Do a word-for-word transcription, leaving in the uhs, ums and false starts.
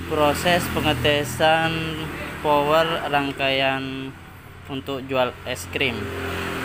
Proses pengetesan power rangkaian untuk jual es krim.